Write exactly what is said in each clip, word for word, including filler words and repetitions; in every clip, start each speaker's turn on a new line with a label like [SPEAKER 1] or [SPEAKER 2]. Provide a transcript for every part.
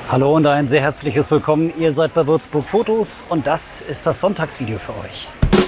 [SPEAKER 1] Hallo und ein sehr herzliches Willkommen. Ihr seid bei Würzburg Fotos und das ist das Sonntagsvideo für euch.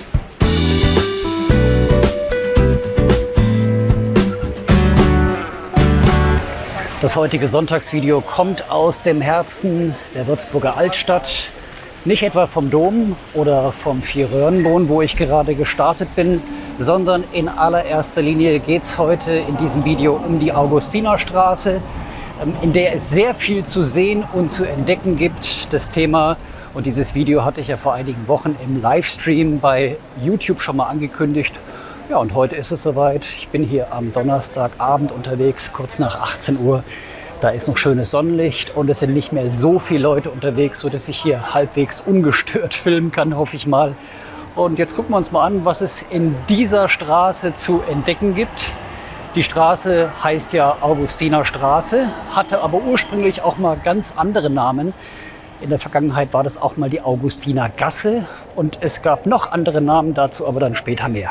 [SPEAKER 1] Das heutige Sonntagsvideo kommt aus dem Herzen der Würzburger Altstadt. Nicht etwa vom Dom oder vom Vierröhrenbrunnen, wo ich gerade gestartet bin, sondern in allererster Linie geht es heute in diesem Video um die Augustinerstraße, in der es sehr viel zu sehen und zu entdecken gibt. Das Thema und dieses Video hatte ich ja vor einigen Wochen im Livestream bei YouTube schon mal angekündigt. Ja, und heute ist es soweit. Ich bin hier am Donnerstagabend unterwegs, kurz nach achtzehn Uhr. Da ist noch schönes Sonnenlicht und es sind nicht mehr so viele Leute unterwegs, sodass ich hier halbwegs ungestört filmen kann, hoffe ich mal. Und jetzt gucken wir uns mal an, was es in dieser Straße zu entdecken gibt. Die Straße heißt ja Augustinerstraße, hatte aber ursprünglich auch mal ganz andere Namen. In der Vergangenheit war das auch mal die Augustinergasse und es gab noch andere Namen, dazu aber dann später mehr.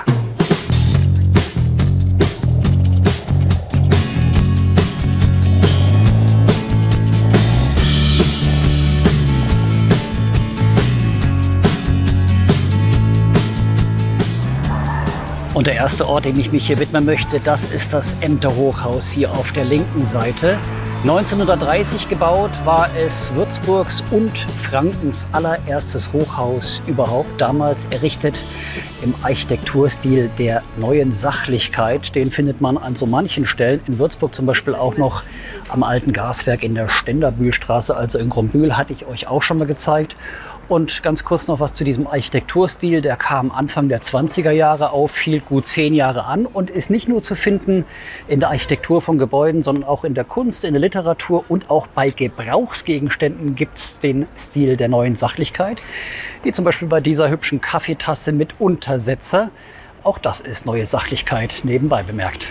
[SPEAKER 1] Und der erste Ort, dem ich mich hier widmen möchte, das ist das Ämterhochhaus hier auf der linken Seite. neunzehnhundertdreißig gebaut, war es Würzburgs und Frankens allererstes Hochhaus überhaupt. Damals errichtet im Architekturstil der neuen Sachlichkeit. Den findet man an so manchen Stellen. In Würzburg zum Beispiel auch noch am alten Gaswerk in der Ständerbühlstraße, also in Grombühl, hatte ich euch auch schon mal gezeigt. Und ganz kurz noch was zu diesem Architekturstil. Der kam Anfang der zwanziger Jahre auf, hielt gut zehn Jahre an und ist nicht nur zu finden in der Architektur von Gebäuden, sondern auch in der Kunst, in der Literatur und auch bei Gebrauchsgegenständen gibt es den Stil der neuen Sachlichkeit. Wie zum Beispiel bei dieser hübschen Kaffeetasse mit Untersetzer. Auch das ist neue Sachlichkeit, nebenbei bemerkt.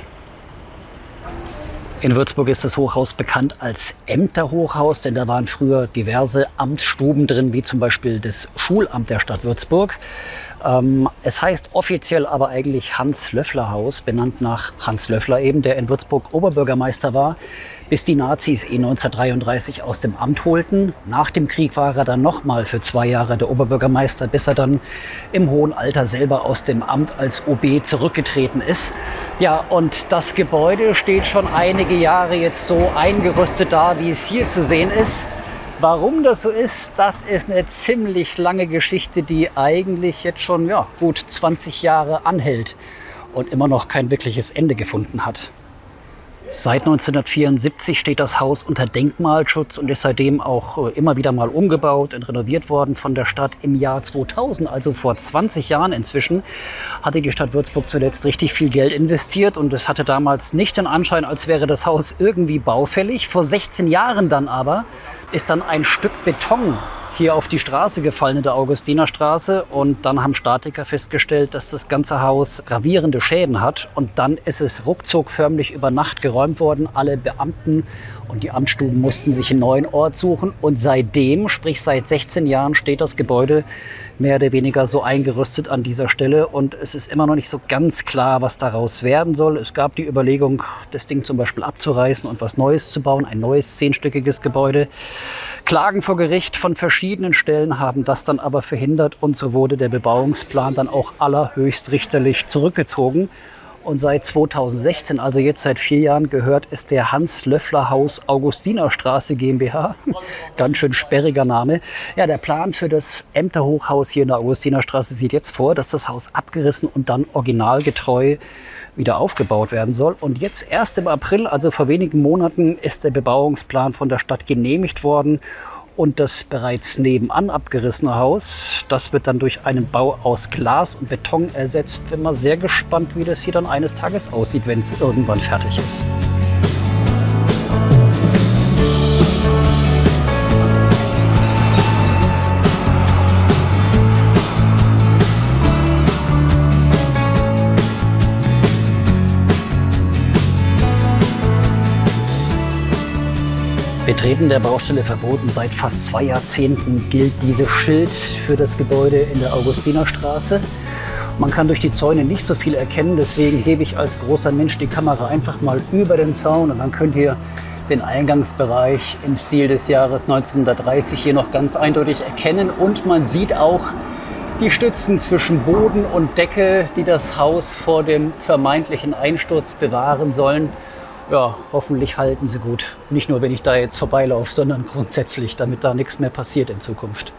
[SPEAKER 1] In Würzburg ist das Hochhaus bekannt als Ämterhochhaus, denn da waren früher diverse Amtsstuben drin, wie zum Beispiel das Schulamt der Stadt Würzburg. Ähm, es heißt offiziell aber eigentlich Hans-Löffler-Haus, benannt nach Hans Löffler eben, der in Würzburg Oberbürgermeister war, bis die Nazis ihn neunzehnhundertdreiunddreißig aus dem Amt holten. Nach dem Krieg war er dann nochmal für zwei Jahre der Oberbürgermeister, bis er dann im hohen Alter selber aus dem Amt als O B zurückgetreten ist. Ja, und das Gebäude steht schon einige Jahre jetzt so eingerüstet da, wie es hier zu sehen ist. Warum das so ist, das ist eine ziemlich lange Geschichte, die eigentlich jetzt schon ja, gut zwanzig Jahre anhält und immer noch kein wirkliches Ende gefunden hat. Seit neunzehnhundertvierundsiebzig steht das Haus unter Denkmalschutz und ist seitdem auch immer wieder mal umgebaut und renoviert worden von der Stadt. Im Jahr zweitausend, also vor zwanzig Jahren inzwischen, hatte die Stadt Würzburg zuletzt richtig viel Geld investiert und es hatte damals nicht den Anschein, als wäre das Haus irgendwie baufällig. Vor sechzehn Jahren dann aber ist dann ein Stück Beton hier auf die Straße gefallen, in der Augustinerstraße. Und dann haben Statiker festgestellt, dass das ganze Haus gravierende Schäden hat. Und dann ist es ruckzuck förmlich über Nacht geräumt worden. Alle Beamten und die Amtsstuben mussten sich einen neuen Ort suchen. Und seitdem, sprich seit sechzehn Jahren, steht das Gebäude mehr oder weniger so eingerüstet an dieser Stelle. Und es ist immer noch nicht so ganz klar, was daraus werden soll. Es gab die Überlegung, das Ding zum Beispiel abzureißen und was Neues zu bauen. Ein neues zehnstöckiges Gebäude. Klagen vor Gericht von verschiedenen Stellen haben das dann aber verhindert. Und so wurde der Bebauungsplan dann auch allerhöchstrichterlich zurückgezogen. Und seit zweitausendsechzehn, also jetzt seit vier Jahren, gehört es der Hans-Löffler-Haus Augustinerstraße GmbH. Ganz schön sperriger Name. Ja, der Plan für das Ämterhochhaus hier in der Augustinerstraße sieht jetzt vor, dass das Haus abgerissen und dann originalgetreu wieder aufgebaut werden soll. Und jetzt erst im April, also vor wenigen Monaten, ist der Bebauungsplan von der Stadt genehmigt worden. Und das bereits nebenan abgerissene Haus, das wird dann durch einen Bau aus Glas und Beton ersetzt. Bin mal sehr gespannt, wie das hier dann eines Tages aussieht, wenn es irgendwann fertig ist. Betreten der Baustelle verboten. Seit fast zwei Jahrzehnten gilt dieses Schild für das Gebäude in der Augustinerstraße. Man kann durch die Zäune nicht so viel erkennen, deswegen hebe ich als großer Mensch die Kamera einfach mal über den Zaun und dann könnt ihr den Eingangsbereich im Stil des Jahres neunzehnhundertdreißig hier noch ganz eindeutig erkennen. Und man sieht auch die Stützen zwischen Boden und Decke, die das Haus vor dem vermeintlichen Einsturz bewahren sollen. Ja, hoffentlich halten sie gut. Nicht nur, wenn ich da jetzt vorbeilaufe, sondern grundsätzlich, damit da nichts mehr passiert in Zukunft.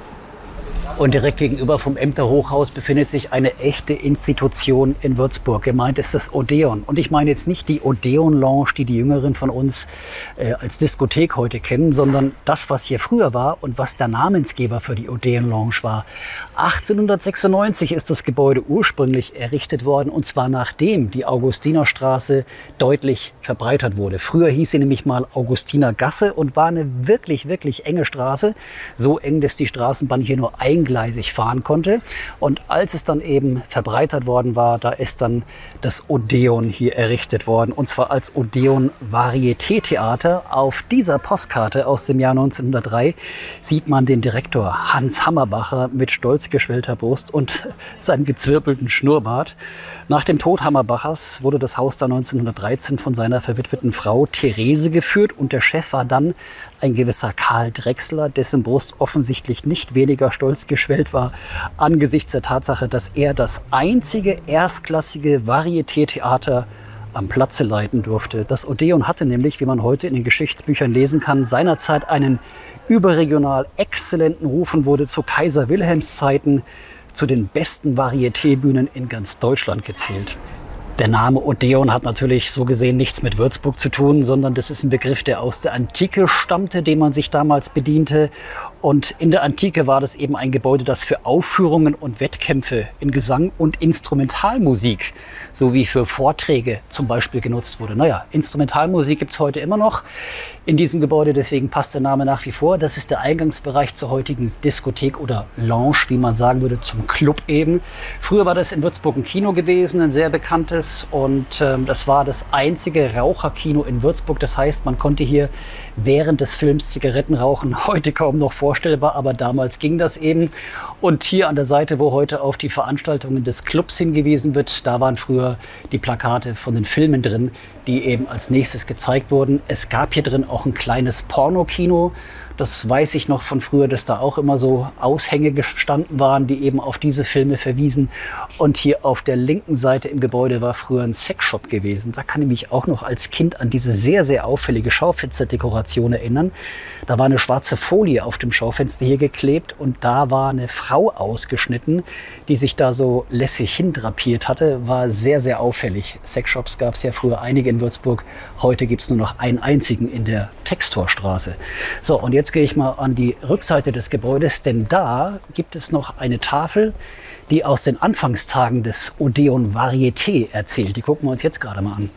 [SPEAKER 1] Und direkt gegenüber vom Emter Hochhaus befindet sich eine echte Institution in Würzburg. Gemeint ist das Odeon. Und ich meine jetzt nicht die Odeon Lounge, die die Jüngeren von uns äh, als Diskothek heute kennen, sondern das, was hier früher war und was der Namensgeber für die Odeon Lounge war. achtzehnhundertsechsundneunzig ist das Gebäude ursprünglich errichtet worden, und zwar nachdem die Augustinerstraße deutlich verbreitert wurde. Früher hieß sie nämlich mal Augustinergasse und war eine wirklich, wirklich enge Straße. So eng, dass die Straßenbahn hier nur eingleisig fahren konnte. Und als es dann eben verbreitert worden war, da ist dann das Odeon hier errichtet worden. Und zwar als Odeon Varieté-Theater. Auf dieser Postkarte aus dem Jahr neunzehnhundertdrei sieht man den Direktor Hans Hammerbacher mit stolz geschwellter Brust und seinem gezwirbelten Schnurrbart. Nach dem Tod Hammerbachers wurde das Haus dann neunzehnhundertdreizehn von seiner verwitweten Frau Therese geführt, und der Chef war dann ein gewisser Karl Drechsler, dessen Brust offensichtlich nicht weniger stolz geschwellt war angesichts der Tatsache, dass er das einzige erstklassige Varieté-Theater am Platze leiten durfte. Das Odeon hatte nämlich, wie man heute in den Geschichtsbüchern lesen kann, seinerzeit einen überregional exzellenten Ruf und wurde zu Kaiser Wilhelms Zeiten zu den besten Varieté-Bühnen in ganz Deutschland gezählt. Der Name Odeon hat natürlich so gesehen nichts mit Würzburg zu tun, sondern das ist ein Begriff, der aus der Antike stammte, den man sich damals bediente. Und in der Antike war das eben ein Gebäude, das für Aufführungen und Wettkämpfe in Gesang und Instrumentalmusik sowie für Vorträge zum Beispiel genutzt wurde. Naja, Instrumentalmusik gibt es heute immer noch in diesem Gebäude, deswegen passt der Name nach wie vor. Das ist der Eingangsbereich zur heutigen Diskothek oder Lounge, wie man sagen würde, zum Club eben. Früher war das in Würzburg ein Kino gewesen, ein sehr bekanntes, und ähm, das war das einzige Raucherkino in Würzburg. Das heißt, man konnte hier während des Films Zigaretten rauchen. Heute kaum noch vorstellbar, aber damals ging das eben. Und hier an der Seite, wo heute auf die Veranstaltungen des Clubs hingewiesen wird, da waren früher die Plakate von den Filmen drin, die eben als nächstes gezeigt wurden. Es gab hier drin auch ein kleines Pornokino. Das weiß ich noch von früher, dass da auch immer so Aushänge gestanden waren, die eben auf diese Filme verwiesen. Und hier auf der linken Seite im Gebäude war früher ein Sexshop gewesen. Da kann ich mich auch noch als Kind an diese sehr, sehr auffällige Schaufensterdekoration erinnern. Da war eine schwarze Folie auf dem Schaufenster hier geklebt und da war eine Frau ausgeschnitten, die sich da so lässig hindrapiert hatte. War sehr, sehr auffällig. Sexshops gab es ja früher einige in Würzburg. Heute gibt es nur noch einen einzigen in der Textorstraße. So, und jetzt gehe ich mal an die Rückseite des Gebäudes, denn da gibt es noch eine Tafel, die aus den Anfangstagen des Odeon Varieté erzählt. Die gucken wir uns jetzt gerade mal an.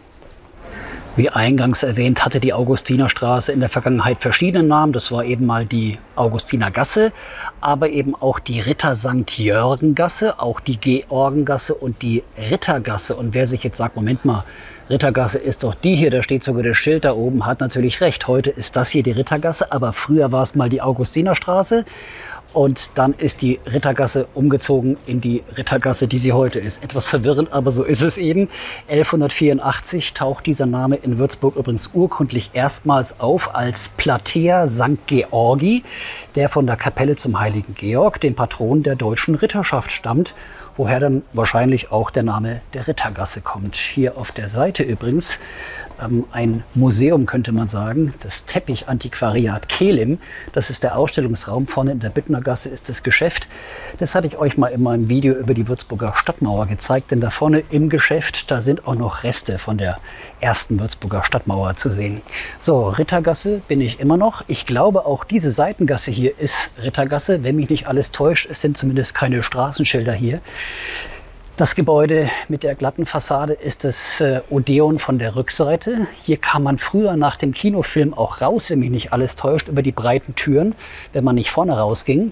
[SPEAKER 1] Wie eingangs erwähnt, hatte die Augustinerstraße in der Vergangenheit verschiedene Namen. Das war eben mal die Augustinergasse, aber eben auch die Ritter Sankt Jörgen Gasse, auch die Georgengasse und die Rittergasse. Und wer sich jetzt sagt, Moment mal, Rittergasse ist doch die hier, da steht sogar das Schild da oben, hat natürlich recht. Heute ist das hier die Rittergasse, aber früher war es mal die Augustinerstraße. Und dann ist die Rittergasse umgezogen in die Rittergasse, die sie heute ist. Etwas verwirrend, aber so ist es eben. elfhundertvierundachtzig taucht dieser Name in Würzburg übrigens urkundlich erstmals auf als Platea Sankt Georgi, der von der Kapelle zum Heiligen Georg, dem Patron der deutschen Ritterschaft, stammt. Woher dann wahrscheinlich auch der Name der Rittergasse kommt. Hier auf der Seite übrigens ähm, ein Museum, könnte man sagen, das Teppichantiquariat Kehlim. Das ist der Ausstellungsraum. Vorne in der Büttnergasse ist das Geschäft. Das hatte ich euch mal in meinem Video über die Würzburger Stadtmauer gezeigt. Denn da vorne im Geschäft, da sind auch noch Reste von der ersten Würzburger Stadtmauer zu sehen. So, Rittergasse bin ich immer noch. Ich glaube, auch diese Seitengasse hier ist Rittergasse. Wenn mich nicht alles täuscht, es sind zumindest keine Straßenschilder hier. Das Gebäude mit der glatten Fassade ist das äh, Odeon von der Rückseite. Hier kam man früher nach dem Kinofilm auch raus, wenn mich nicht alles täuscht, über die breiten Türen, wenn man nicht vorne rausging.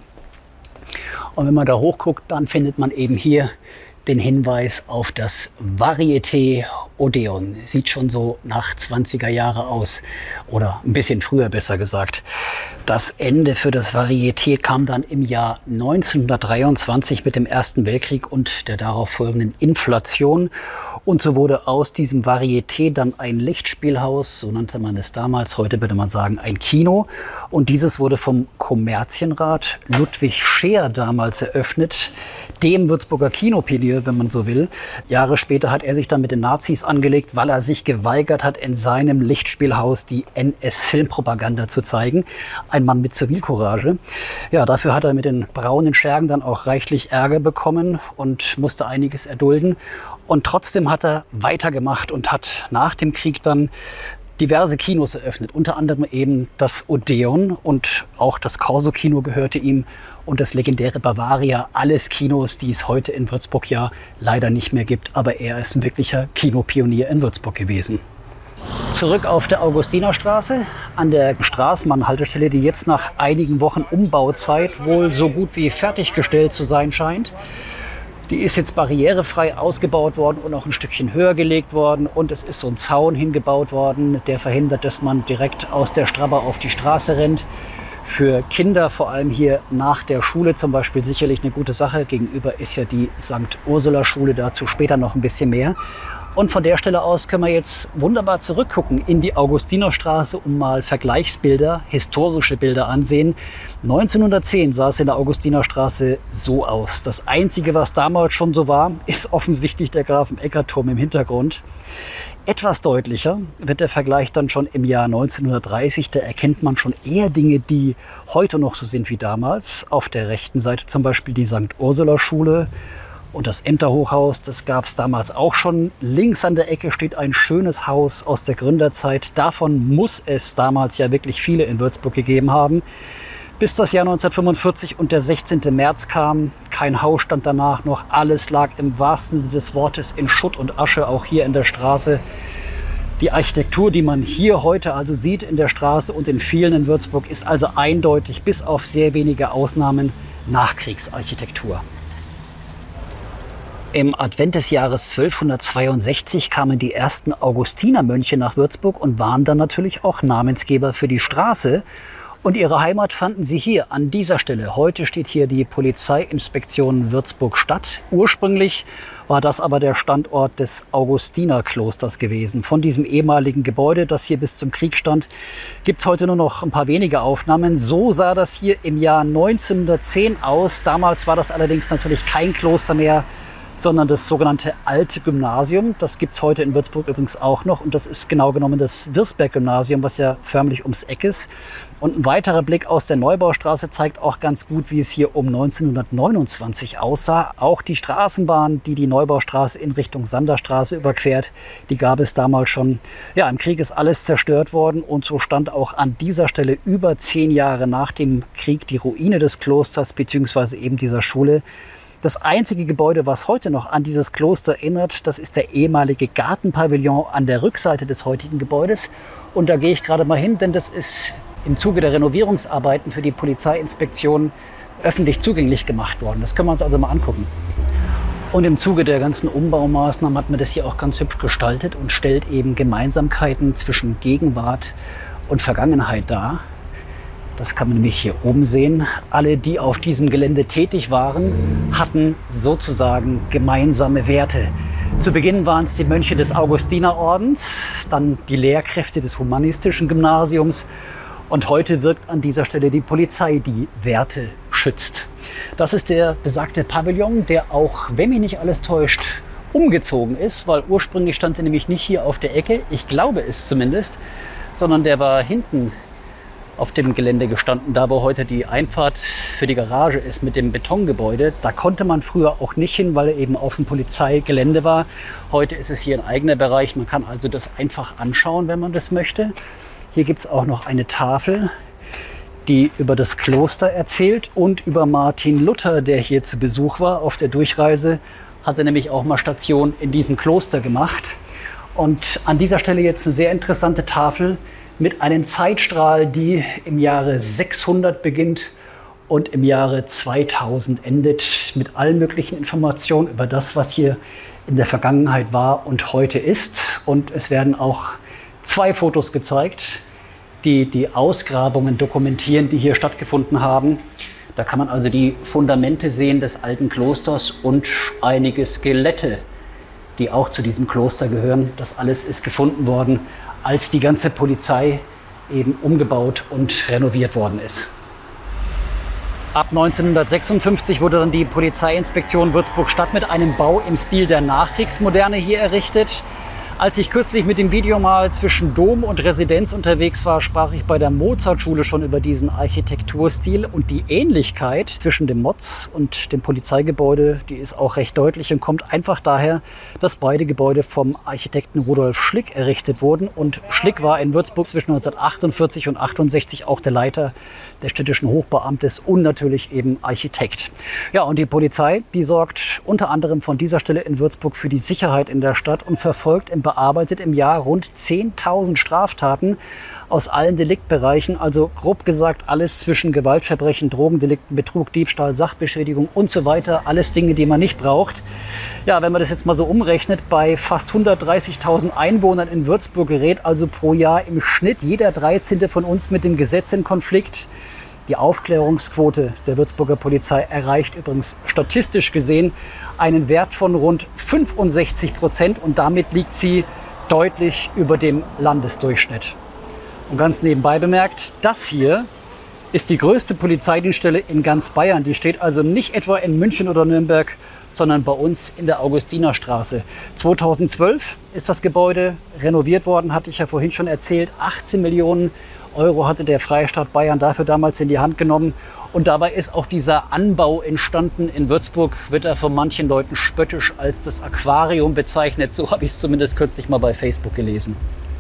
[SPEAKER 1] Und wenn man da hochguckt, dann findet man eben hier den Hinweis auf das Varieté Odeon. Sieht schon so nach zwanziger Jahre aus oder ein bisschen früher, besser gesagt. Das Ende für das Varieté kam dann im Jahr neunzehnhundertdreiundzwanzig mit dem Ersten Weltkrieg und der darauf folgenden Inflation. Und so wurde aus diesem Varieté dann ein Lichtspielhaus, so nannte man es damals, heute würde man sagen ein Kino. Und dieses wurde vom Kommerzienrat Ludwig Scheer damals eröffnet, dem Würzburger Kinopionier, wenn man so will. Jahre später hat er sich dann mit den Nazis angelegt, weil er sich geweigert hat, in seinem Lichtspielhaus die N S-Filmpropaganda zu zeigen. Ein Mann mit Zivilcourage. Ja, dafür hat er mit den braunen Schergen dann auch reichlich Ärger bekommen und musste einiges erdulden. Und trotzdem hat er weitergemacht und hat nach dem Krieg dann diverse Kinos eröffnet, unter anderem eben das Odeon, und auch das Corso-Kino gehörte ihm und das legendäre Bavaria, alles Kinos, die es heute in Würzburg ja leider nicht mehr gibt. Aber er ist ein wirklicher Kinopionier in Würzburg gewesen. Zurück auf der Augustinerstraße, an der Straßenbahn-Haltestelle, die jetzt nach einigen Wochen Umbauzeit wohl so gut wie fertiggestellt zu sein scheint. Die ist jetzt barrierefrei ausgebaut worden und auch ein Stückchen höher gelegt worden. Und es ist so ein Zaun hingebaut worden, der verhindert, dass man direkt aus der Strabber auf die Straße rennt. Für Kinder, vor allem hier nach der Schule zum Beispiel, sicherlich eine gute Sache. Gegenüber ist ja die Sankt Ursula Schule, dazu später noch ein bisschen mehr. Und von der Stelle aus können wir jetzt wunderbar zurückgucken in die Augustinerstraße und mal Vergleichsbilder, historische Bilder ansehen. neunzehnhundertzehn sah es in der Augustinerstraße so aus. Das Einzige, was damals schon so war, ist offensichtlich der Grafenecker-Turm im Hintergrund. Etwas deutlicher wird der Vergleich dann schon im Jahr neunzehnhundertdreißig. Da erkennt man schon eher Dinge, die heute noch so sind wie damals. Auf der rechten Seite zum Beispiel die Sankt Ursula Schule. Und das Ämterhochhaus, das gab es damals auch schon. Links an der Ecke steht ein schönes Haus aus der Gründerzeit. Davon muss es damals ja wirklich viele in Würzburg gegeben haben. Bis das Jahr neunzehnhundertfünfundvierzig und der sechzehnte März kam. Kein Haus stand danach noch. Alles lag im wahrsten Sinne des Wortes in Schutt und Asche, auch hier in der Straße. Die Architektur, die man hier heute also sieht in der Straße und in vielen in Würzburg, ist also eindeutig, bis auf sehr wenige Ausnahmen, Nachkriegsarchitektur. Im Advent des Jahres zwölfhundertzweiundsechzig kamen die ersten Augustinermönche nach Würzburg und waren dann natürlich auch Namensgeber für die Straße. Und ihre Heimat fanden sie hier an dieser Stelle. Heute steht hier die Polizeiinspektion Würzburg-Stadt. Ursprünglich war das aber der Standort des Augustinerklosters gewesen. Von diesem ehemaligen Gebäude, das hier bis zum Krieg stand, gibt es heute nur noch ein paar wenige Aufnahmen. So sah das hier im Jahr neunzehnhundertzehn aus. Damals war das allerdings natürlich kein Kloster mehr, sondern das sogenannte Alte Gymnasium. Das gibt es heute in Würzburg übrigens auch noch. Und das ist genau genommen das Wirsberg-Gymnasium, was ja förmlich ums Eck ist. Und ein weiterer Blick aus der Neubaustraße zeigt auch ganz gut, wie es hier um neunzehnhundertneunundzwanzig aussah. Auch die Straßenbahn, die die Neubaustraße in Richtung Sanderstraße überquert, die gab es damals schon. Ja, im Krieg ist alles zerstört worden und so stand auch an dieser Stelle über zehn Jahre nach dem Krieg die Ruine des Klosters bzw. eben dieser Schule. Das einzige Gebäude, was heute noch an dieses Kloster erinnert, das ist der ehemalige Gartenpavillon an der Rückseite des heutigen Gebäudes. Und da gehe ich gerade mal hin, denn das ist im Zuge der Renovierungsarbeiten für die Polizeiinspektion öffentlich zugänglich gemacht worden. Das können wir uns also mal angucken. Und im Zuge der ganzen Umbaumaßnahmen hat man das hier auch ganz hübsch gestaltet und stellt eben Gemeinsamkeiten zwischen Gegenwart und Vergangenheit dar. Das kann man nämlich hier oben sehen. Alle, die auf diesem Gelände tätig waren, hatten sozusagen gemeinsame Werte. Zu Beginn waren es die Mönche des Augustinerordens, dann die Lehrkräfte des humanistischen Gymnasiums und heute wirkt an dieser Stelle die Polizei, die Werte schützt. Das ist der besagte Pavillon, der auch, wenn mich nicht alles täuscht, umgezogen ist, weil ursprünglich stand er nämlich nicht hier auf der Ecke, ich glaube es zumindest, sondern der war hinten auf dem Gelände gestanden, da wo heute die Einfahrt für die Garage ist mit dem Betongebäude. Da konnte man früher auch nicht hin, weil er eben auf dem Polizeigelände war. Heute ist es hier ein eigener Bereich. Man kann also das einfach anschauen, wenn man das möchte. Hier gibt es auch noch eine Tafel, die über das Kloster erzählt und über Martin Luther, der hier zu Besuch war auf der Durchreise, hat er nämlich auch mal Station in diesem Kloster gemacht. Und an dieser Stelle jetzt eine sehr interessante Tafel mit einem Zeitstrahl, die im Jahre sechshundert beginnt und im Jahre zweitausend endet, mit allen möglichen Informationen über das, was hier in der Vergangenheit war und heute ist. Und es werden auch zwei Fotos gezeigt, die die Ausgrabungen dokumentieren, die hier stattgefunden haben. Da kann man also die Fundamente sehen des alten Klosters und einige Skelette, die auch zu diesem Kloster gehören. Das alles ist gefunden worden, als die ganze Polizei eben umgebaut und renoviert worden ist. Ab neunzehnhundertsechsundfünfzig wurde dann die Polizeiinspektion Würzburg-Stadt mit einem Bau im Stil der Nachkriegsmoderne hier errichtet. Als ich kürzlich mit dem Video mal zwischen Dom und Residenz unterwegs war, sprach ich bei der Mozartschule schon über diesen Architekturstil. Und die Ähnlichkeit zwischen dem Moz und dem Polizeigebäude, die ist auch recht deutlich und kommt einfach daher, dass beide Gebäude vom Architekten Rudolf Schlick errichtet wurden. Und Schlick war in Würzburg zwischen neunzehnhundertachtundvierzig und achtundsechzig auch der Leiter des städtischen Hochbeamtes und natürlich eben Architekt. Ja, und die Polizei, die sorgt unter anderem von dieser Stelle in Würzburg für die Sicherheit in der Stadt und verfolgt im bearbeitet im Jahr rund zehntausend Straftaten aus allen Deliktbereichen, also grob gesagt alles zwischen Gewaltverbrechen, Drogendelikten, Betrug, Diebstahl, Sachbeschädigung und so weiter. Alles Dinge, die man nicht braucht. Ja, wenn man das jetzt mal so umrechnet, bei fast hundertdreißigtausend Einwohnern in Würzburg gerät also pro Jahr im Schnitt jeder dreizehnte von uns mit dem Gesetz in Konflikt. Die Aufklärungsquote der Würzburger Polizei erreicht übrigens statistisch gesehen einen Wert von rund fünfundsechzig Prozent und damit liegt sie deutlich über dem Landesdurchschnitt. Und ganz nebenbei bemerkt, das hier ist die größte Polizeidienststelle in ganz Bayern. Die steht also nicht etwa in München oder Nürnberg, sondern bei uns in der Augustinerstraße. zweitausendzwölf ist das Gebäude renoviert worden, hatte ich ja vorhin schon erzählt. achtzehn Millionen Euro hatte der Freistaat Bayern dafür damals in die Hand genommen. Und dabei ist auch dieser Anbau entstanden. In Würzburg wird er von manchen Leuten spöttisch als das Aquarium bezeichnet. So habe ich es zumindest kürzlich mal bei Facebook gelesen.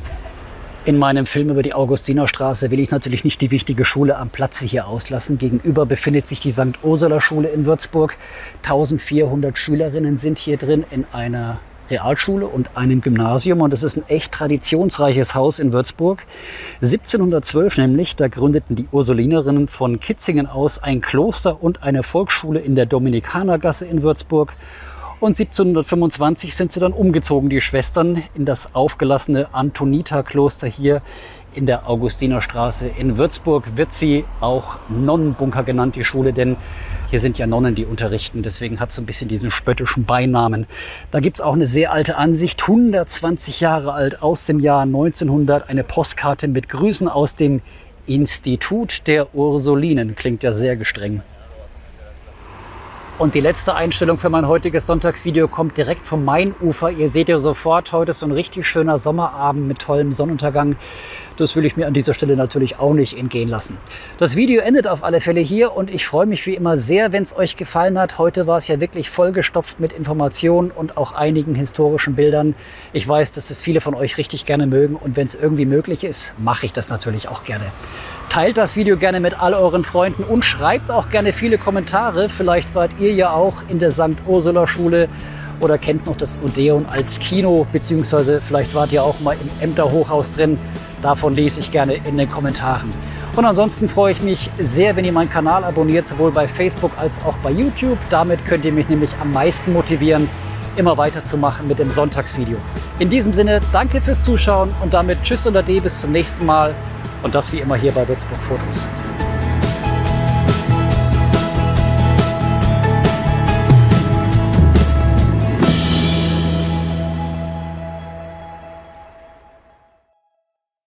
[SPEAKER 1] In meinem Film über die Augustinerstraße will ich natürlich nicht die wichtige Schule am Platze hier auslassen. Gegenüber befindet sich die Sankt Ursula Schule in Würzburg. eintausendvierhundert Schülerinnen sind hier drin in einer Realschule und einem Gymnasium. Und es ist ein echt traditionsreiches Haus in Würzburg. siebzehnhundertzwölf nämlich, da gründeten die Ursulinerinnen von Kitzingen aus ein Kloster und eine Volksschule in der Dominikanergasse in Würzburg. Und siebzehnhundertfünfundzwanzig sind sie dann umgezogen, die Schwestern, in das aufgelassene Antonita-Kloster hier in der Augustinerstraße. In Würzburg wird sie auch Nonnenbunker genannt, die Schule, denn hier sind ja Nonnen, die unterrichten. Deswegen hat es so ein bisschen diesen spöttischen Beinamen. Da gibt es auch eine sehr alte Ansicht, hundertzwanzig Jahre alt, aus dem Jahr neunzehnhundert. Eine Postkarte mit Grüßen aus dem Institut der Ursulinen. Klingt ja sehr gestreng. Und die letzte Einstellung für mein heutiges Sonntagsvideo kommt direkt vom Mainufer. Ihr seht ja sofort, heute ist so ein richtig schöner Sommerabend mit tollem Sonnenuntergang. Das will ich mir an dieser Stelle natürlich auch nicht entgehen lassen. Das Video endet auf alle Fälle hier und ich freue mich wie immer sehr, wenn es euch gefallen hat. Heute war es ja wirklich vollgestopft mit Informationen und auch einigen historischen Bildern. Ich weiß, dass es viele von euch richtig gerne mögen und wenn es irgendwie möglich ist, mache ich das natürlich auch gerne. Teilt das Video gerne mit all euren Freunden und schreibt auch gerne viele Kommentare. Vielleicht wart ihr ja auch in der Sankt Ursula Schule oder kennt noch das Odeon als Kino, beziehungsweise vielleicht wart ihr auch mal im Ämter Hochhaus drin. Davon lese ich gerne in den Kommentaren. Und ansonsten freue ich mich sehr, wenn ihr meinen Kanal abonniert, sowohl bei Facebook als auch bei YouTube. Damit könnt ihr mich nämlich am meisten motivieren, immer weiterzumachen mit dem Sonntagsvideo. In diesem Sinne, danke fürs Zuschauen und damit tschüss und ade, bis zum nächsten Mal. Und das wie immer hier bei Würzburg Fotos.